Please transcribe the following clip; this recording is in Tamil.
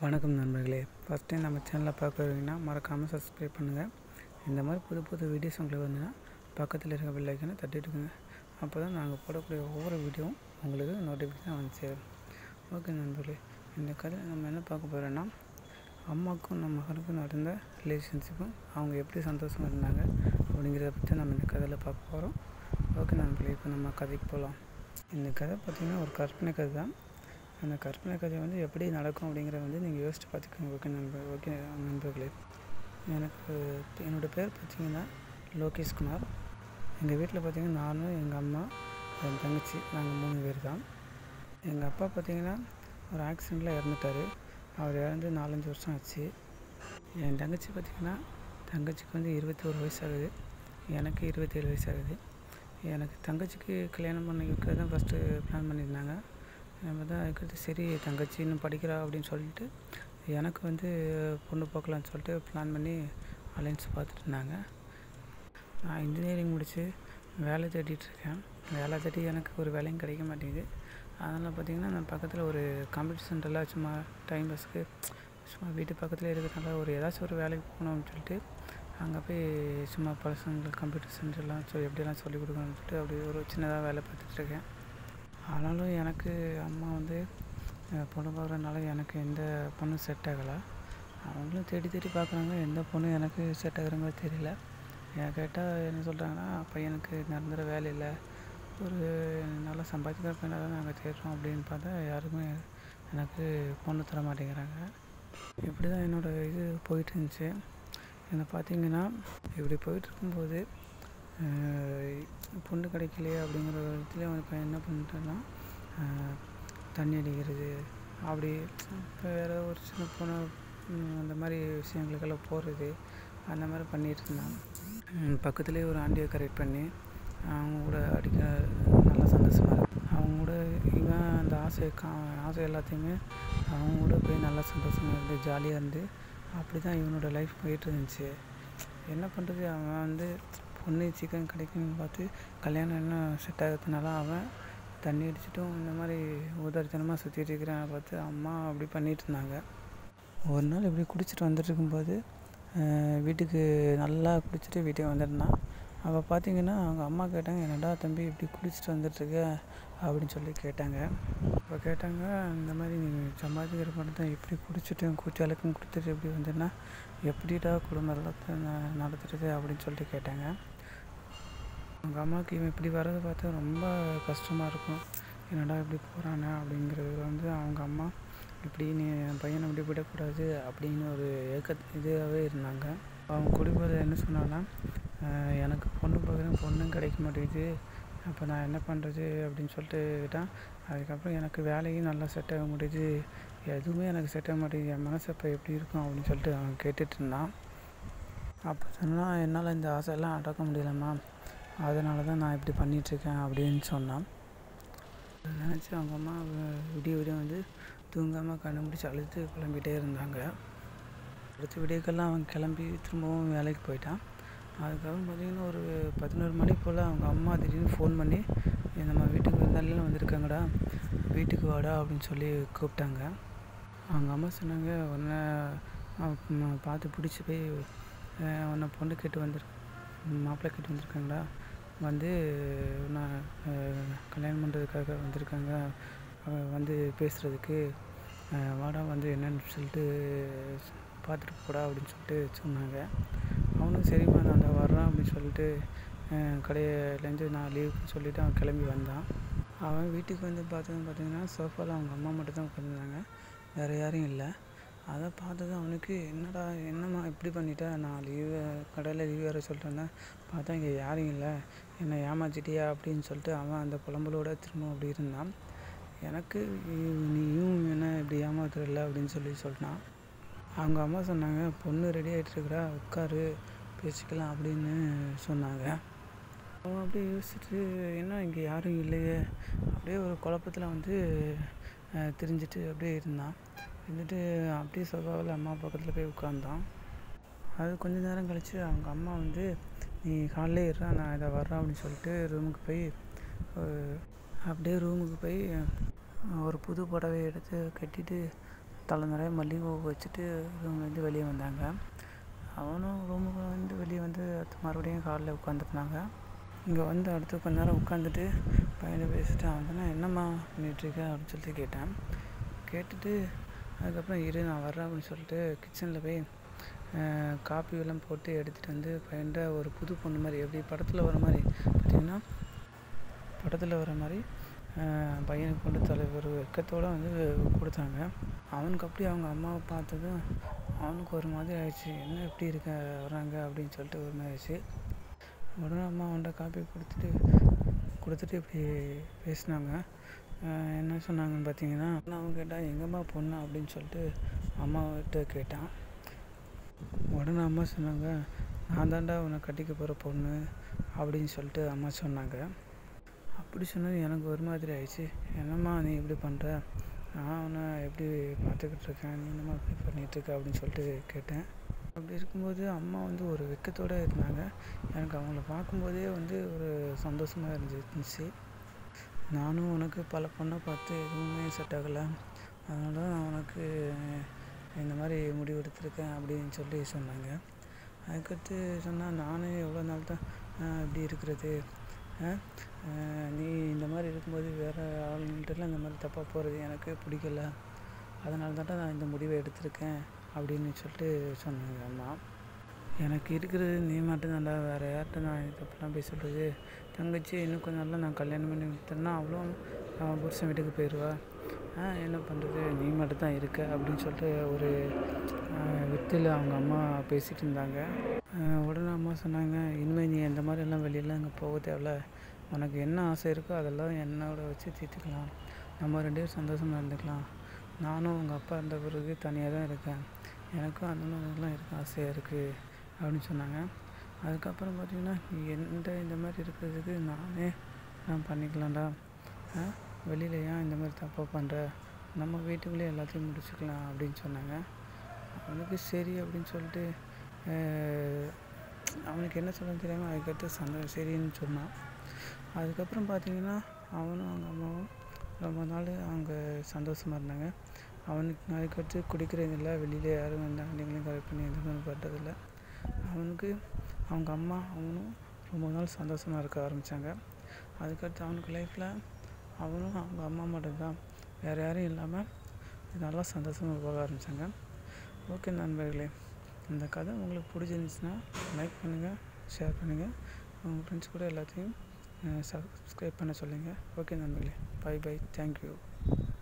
வணக்கம் நண்பர்களே. ஃபஸ்ட் டைம் நம்ம சேனலை பார்க்குறீங்கன்னா மறக்காமல் சப்ஸ்கிரைப் பண்ணுங்கள். இந்த மாதிரி புது புது வீடியோஸ் உங்களுக்கு வந்துன்னா பக்கத்தில் இருக்க பெல் ஐக்கானை தட்டிட்டுக்குங்க. அப்போ தான் நாங்கள் போடக்கூடிய ஒவ்வொரு வீடியோவும் உங்களுக்கு நோட்டிஃபிகேஷன் வந்து சேரும். ஓகே நண்பர்களே, இந்த கதை நம்ம என்ன பார்க்க போகிறோன்னா, அம்மாவுக்கும் நம்ம மகனுக்கும் நடந்த ரிலேஷன்ஷிப்பும் அவங்க எப்படி சந்தோஷமாக இருந்தாங்க அப்படிங்கிறத பற்றி நம்ம இந்த கதையில் பார்க்க போகிறோம். ஓகே நண்பர்களே, இப்போ நம்ம கதைக்கு போகலாம். இந்த கதை பார்த்திங்கன்னா ஒரு கற்பனை கதை தான். அந்த கற்பனை கதை எப்படி நடக்கும் அப்படிங்கிறத நீங்கள் யோசித்து பார்த்துக்கோங்க. ஓகே நண்பர்களே, என்னோடய பேர் பார்த்திங்கன்னா லோகேஷ் குமார். எங்கள் வீட்டில் பார்த்திங்கன்னா நானும் எங்கள் அம்மா என் தங்கச்சி நாங்கள் 3 பேர் தான். எங்கள் அப்பா பார்த்திங்கன்னா ஒரு ஆக்சிடெண்ட்டில் இறந்துட்டார். அவர் இறந்து 4-5 வருஷம் ஆச்சு. என் தங்கச்சி பார்த்திங்கன்னா தங்கச்சிக்கு 21 வயசு ஆகுது, எனக்கு 27 வயசு ஆகுது. எனக்கு தங்கச்சிக்கு கல்யாணம் பண்ணி வைக்க தான் ஃபஸ்ட்டு பிளான் பண்ணியிருந்தாங்க. நம்ம தான் அதுக்கடுத்து சரி தங்கச்சி இன்னும் படிக்கிறா அப்படின்னு சொல்லிட்டு எனக்கு பொண்ணு பார்க்கலான்னு சொல்லிட்டு பிளான் பண்ணி அலைன்ஸ் பார்த்துட்டு இருந்தாங்க. நான் இன்ஜினியரிங் முடித்து வேலை தேடிட்டுருக்கேன். வேலை தேடி எனக்கு ஒரு வேலையும் கிடைக்க மாட்டேங்குது. அதனால் பார்த்திங்கன்னா நான் பக்கத்தில் ஒரு கம்ப்யூட்டர் சென்டரில் சும்மா டைம் பாஸ்க்கு சும்மா வீட்டு பக்கத்தில் இருக்கிறதுனால ஏதாச்சும் ஒரு வேலைக்கு போகணும் அப்படின்னு சொல்லிட்டு அங்கே போய் சும்மா பசங்களுக்கு கம்ப்யூட்டர் சென்டர்லாம் எப்படிலாம் சொல்லிக் கொடுக்கணும்னு சொல்லிட்டு அப்படி ஒரு சின்னதாக வேலை பார்த்துட்ருக்கேன். ஆனாலும் எனக்கு அம்மா பொண்ணு பார்க்குறதுனால எனக்கு எந்த பொண்ணும் செட் ஆகலை. அவங்களும் தேடி தேடி பார்க்குறாங்க, எந்த பொண்ணும் எனக்கு செட் ஆகிற மாதிரி தெரியல. என் கேட்டால் என்ன சொல்கிறாங்கன்னா, பையனுக்கு நிரந்தர வேலை இல்லை, ஒரு நல்லா சம்பாதிக்கிற பையனாக தான் நாங்கள் தேடுறோம் அப்படின்னு பார்த்தா யாருமே எனக்கு பொண்ணு தர மாட்டேங்கிறாங்க. இப்படி தான் என்னோடய இது போயிட்டு இருந்துச்சு. என்னை பார்த்திங்கன்னா இப்படி போயிட்டுருக்கும்போது பொண்ணு கிடைக்கலையே அப்படிங்கிற விதத்துல அவனுக்கு என்ன பண்ணிட்டேன்னா, தண்ணி அடிக்கிறது அப்படி இப்போ வேறு ஒரு சின்ன பொண்ணு அந்த மாதிரி விஷயங்களுக்கெல்லாம் போகிறது அந்த மாதிரி பண்ணிகிட்டு இருந்தான். பக்கத்துலேயே ஒரு ஆண்டியை கரெக்ட் பண்ணி அவங்க கூட அடிக்க நல்லா சந்தோஷமாக இருக்கு. அவங்க கூட இவன் அந்த ஆசை எல்லாத்தையுமே அவங்க கூட போய் நல்லா சந்தோஷமாக இருந்து ஜாலியாக இருந்து அப்படி தான் இவனோட லைஃப் போயிட்டு இருந்துச்சு. என்ன பண்ணுறது, அவன் பொண்ணு சீக்கிரம் கிடைக்குன்னு பார்த்து கல்யாணம் என்ன செட் ஆகிறதுனால அவன் தண்ணி அடிச்சிட்டும் இந்த மாதிரி உதாரித்தனமாக சுற்றிட்டு இருக்கிறான் பார்த்து அம்மா அப்படி பண்ணிகிட்டு இருந்தாங்க. ஒரு நாள் இப்படி குடிச்சிட்டு வந்துட்டுருக்கும்போது வீட்டுக்கு நல்லா குடிச்சிட்டு வீட்டுக்கு வந்துருந்தான். அவள் பார்த்திங்கன்னா அவங்க அம்மா கேட்டாங்க, என்னடா தம்பி இப்படி குடிச்சிட்டு வந்துட்டுருக்க அப்படின்னு சொல்லி கேட்டாங்க. அப்போ கேட்டாங்க, இந்த மாதிரி நீ சம்பாதிக்கிற பணத்தை இப்படி குடிச்சிட்டு கூச்சாலுக்கும் கொடுத்துட்டு இப்படி வந்துன்னா எப்படிடா குடும்பத்தை நடத்துறது அப்படின்னு சொல்லிட்டு கேட்டாங்க. அவங்க அம்மாவுக்கு இவன் இப்படி வர்றதை பார்த்தா ரொம்ப கஷ்டமாக இருக்கும். என்னடா இப்படி போகிறானே அப்படிங்கிறது அவங்க அம்மா இப்படி நீ என் பையனை இப்படி விடக்கூடாது அப்படின்னு ஒரு இதாகவே இருந்தாங்க. அவங்க குடிபோதை என்ன சொன்னான்னா, எனக்கு பொண்ணு பார்க்குறேன், பொண்ணும் கிடைக்க மாட்டேங்குது, அப்போ நான் என்ன பண்ணுறது அப்படின்னு சொல்லிட்டு கேட்டான். அதுக்கப்புறம் எனக்கு வேலையும் நல்லா செட் ஆக முடியுது, எதுவுமே எனக்கு செட் ஆக மாட்டேங்குது, என் மனசு அப்போ எப்படி இருக்கும் அப்படின்னு சொல்லிட்டு அவன் கேட்டுட்டு இருந்தான். அப்போ சொன்னால், என்னால் இந்த ஆசையெல்லாம் அடக்க முடியலம்மா, அதனால தான் நான் இப்படி பண்ணிகிட்ருக்கேன் அப்படின்னு சொன்னான். நினச்சி அவங்க அம்மா விடிய தூங்காமல் கண்ணை முடிச்சு அழுது கிளம்பிகிட்டே இருந்தாங்க. அடுத்த விடியக்கெல்லாம் அவன் கிளம்பி திரும்பவும் வேலைக்கு போயிட்டான். அதுக்கப்புறம் பார்த்திங்கன்னா ஒரு 11 மணி போல் அவங்க அம்மா திடீர்னு ஃபோன் பண்ணி, நம்ம வீட்டுக்கு விருந்தாளிலாம் வந்திருக்காங்கடா, வீட்டுக்கு வாடா அப்படின்னு சொல்லி கூப்பிட்டாங்க. அவங்க அம்மா சொன்னாங்க, உன்னை பார்த்து பிடிச்சி போய் உன்னை பொண்ணு கேட்டு மாப்பிள்ளை கேட்டு வந்திருக்காங்களா, நான் கல்யாணம் பண்ணுறதுக்காக வந்திருக்காங்க, பேசுகிறதுக்கு வாடா, என்னன்னு சொல்லிட்டு பார்த்துட்டு போடா அப்படின்னு சொல்லிட்டு சொன்னாங்க. அவனும் சரிம்மா நான் வர்றான் அப்படின்னு சொல்லிட்டு கடையிலேருந்து நான் லீவுன்னு சொல்லிவிட்டு அவன் கிளம்பி வந்தான். அவன் வீட்டுக்கு பார்த்திங்கன்னா சோஃபாவில் அவங்க அம்மா மட்டும் தான் உட்காந்துருந்தாங்க, வேறு யாரும் இல்லை. அதை பார்த்ததும் அவனுக்கு என்னம்மா இப்படி பண்ணிட்டா, நான் கடையில் லீவ் வேறு சொல்லிட்டேன்னா பார்த்தா இங்கே யாரும் இல்லை, என்னை ஏமாற்றிட்டியா அப்படின்னு சொல்லிட்டு அவன் அந்த புலம்பலோடு திரும்ப அப்படி இருந்தான். எனக்கு நீயும் என்ன இப்படி ஏமாத்துறல அப்படின்னு சொல்லிட்டான். அவங்க அம்மா சொன்னாங்க, பொண்ணு ரெடி ஆகிட்டுருக்குறா, உட்காரு பேசிக்கலாம் அப்படின்னு சொன்னாங்க. அவன் அப்படியே யோசிச்சுட்டு, என்ன இங்கே யாரும் இல்லையே அப்படியே ஒரு குழப்பத்தில் திரிஞ்சிட்டு அப்படியே இருந்தான். அப்படியே சோஃபாவில் அம்மா பக்கத்தில் போய் உட்காந்தான். அது கொஞ்சம் நேரம் கழித்து அவங்க அம்மா நீ காலையிலே இருறா, நான் இதை வர்றேன் அப்படின்னு சொல்லிட்டு ரூமுக்கு போய் ஒரு புது புடவை எடுத்து கட்டிட்டு தலை நிறைய மல்லிகை வச்சுட்டு ரூம்லேருந்து வெளியே வந்தாங்க. அவனும் ரூமுக்கு வந்து வெளியே வந்து மறுபடியும் காலில் உட்காந்துருந்தாங்க. இங்கே வந்து அடுத்து கொஞ்ச நேரம் உட்காந்துட்டு பையனை பேசிட்டு அவன் சொன்னால் என்னம்மா பண்ணிகிட்ருக்க அப்படின்னு சொல்லிட்டு கேட்டேன். கேட்டுட்டு அதுக்கப்புறம் இரு நான் வர்றேன் அப்படின்னு சொல்லிட்டு கிச்சனில் போய் காப்பி எல்லாம் போட்டு எடுத்துகிட்டு வந்து பையன்கிட்ட ஒரு புது பொண்ணு மாதிரி எப்படி படத்தில் வர மாதிரி பார்த்திங்கன்னா படத்தில் வர மாதிரி பையனுக்கு கொண்டு ஒரு வெக்கத்தோடு வந்து கொடுத்தாங்க. அவனுக்கு அப்படி அவங்க அம்மாவை பார்த்ததும் அவனுக்கு ஒரு மாதிரி ஆயிடுச்சு. என்ன எப்படி வர்றாங்க அப்படின்னு சொல்லிட்டு ஒரு மாதிரி ஆயிடுச்சு. உடனே அம்மா அவன்கிட்ட காப்பி கொடுத்துட்டு இப்படி பேசினாங்க. என்ன சொன்னாங்கன்னு பார்த்தீங்கன்னா அவன் கேட்டால் எங்கம்மா பொண்ணு அப்படின்னு சொல்லிட்டு அம்மாவிட்ட கேட்டான். உடனே அம்மா சொன்னாங்க நான் தாண்டா உன்னை கட்டிக்க போகிற பொண்ணு அப்படின்னு சொல்லிட்டு அம்மா சொன்னாங்க. அப்படி சொன்னது எனக்கு ஒரு மாதிரி ஆயிடுச்சு. என்னம்மா நீ இப்படி பண்ணுற, நான் அவனை எப்படி பார்த்துக்கிட்டு இருக்கேன், நீ என்னம்மா இப்படி பண்ணிகிட்ருக்க அப்படின்னு சொல்லிட்டு கேட்டேன். அப்படி இருக்கும்போது அம்மா வந்து ஒரு வெக்கத்தோடு இருந்தாங்க. எனக்கு அவங்கள பார்க்கும்போதே வந்து ஒரு சந்தோஷமாக இருந்துச்சு. நானும் உனக்கு பல பொண்ணை பார்த்து எதுவுமே செட் ஆகலை, அதனால தான் நான் உனக்கு இந்த மாதிரி முடிவு எடுத்திருக்கேன் அப்படின்னு சொல்லி சொன்னாங்க. அதுக்கடுத்து சொன்னால் நானும் எவ்வளோ நாள் தான் இப்படி இருக்கிறது, நீ இந்த மாதிரி இருக்கும்போது வேறு ஆளுங்கள்ட்டலாம் இந்த மாதிரி தப்பாக போகிறது எனக்கு பிடிக்கல, அதனால தான் நான் இந்த முடிவை எடுத்திருக்கேன் அப்படின்னு சொல்லிட்டு சொன்னாங்க அம்மா. எனக்கு இருக்கிறது நீ மட்டும்தான்டா, வேறு யார்கிட்ட நான் இதெல்லாம் போய் சொல்கிறது. தங்கச்சி இன்னும் கொஞ்சம் நாளில் நான் கல்யாணம் பண்ணி விட்டேன்னா அவ்வளோ புருஷன் வீட்டுக்கு போயிடுவா, என்ன பண்ணுறது, நீ மட்டும் தான் இருக்க அப்படின்னு சொல்லிட்டு ஒரு வித்தில் அவங்க அம்மா பேசிகிட்டு இருந்தாங்க. உடனே அம்மா சொன்னாங்க இனிமேல் நீ எந்த மாதிரியெல்லாம் வெளியெல்லாம் இங்கே போக தேவையில்ல, உனக்கு என்ன ஆசை இருக்கோ அதெல்லாம் என்னோட வச்சு தீர்த்துக்கலாம், நம்ம 2 பேரும் சந்தோஷமாக இருந்துக்கலாம். நானும் உங்கள் அப்பா இருந்த பிறகு தனியாக தான் இருக்கேன், எனக்கும் அந்த மாதிரிலாம் இருக்க ஆசையாக இருக்குது அப்படின்னு சொன்னாங்க. அதுக்கப்புறம் பார்த்திங்கன்னா நீ இந்த மாதிரி இருக்கிறதுக்கு நான் பண்ணிக்கலாம்டா, வெளியில் ஏன் இந்த மாதிரி தப்பாக பண்ணுற, நம்ம வீட்டுக்குள்ளேயே எல்லாத்தையும் முடிச்சுக்கலாம் அப்படின்னு சொன்னாங்க. அவனுக்கு சரி அப்படின்னு சொல்லிட்டு அவனுக்கு என்ன சொல்லணும்னு தெரியாமல் அதுக்கடுத்து சரின்னு சொன்னான். அதுக்கப்புறம் பார்த்திங்கன்னா அவனும் அவங்க அம்மாவும் ரொம்ப நாள் அவங்க சந்தோஷமாக இருந்தாங்க. அவனுக்கு அதுக்கடுத்து குடிக்கிறதில்ல, வெளியில் யாரும் வந்து ஆண்டிங்களையும் கரெக்ட் பண்ணி எந்த மாதிரி பண்ணுறதில்ல. அவனுக்கு அவங்க அம்மா அவனும் ரொம்ப நாள் சந்தோஷமாக இருக்க ஆரம்பித்தாங்க. அதுக்கடுத்து அவனுக்கு லைஃப்பில் அவனும் அவங்க அம்மா மட்டும்தான், வேறு யாரும் இல்லாமல் நல்லா சந்தோஷமாக போக ஆரம்பித்தாங்க. ஓகே நண்பர்களே, இந்த கதை உங்களுக்கு பிடிச்சிருந்துச்சுன்னா லைக் பண்ணுங்கள், ஷேர் பண்ணுங்கள், உங்கள் ஃப்ரெண்ட்ஸ் கூட எல்லாத்தையும் சப்ஸ்கிரைப் பண்ண சொல்லுங்கள். ஓகே நண்பர்களே, பை பை, தேங்க்யூ.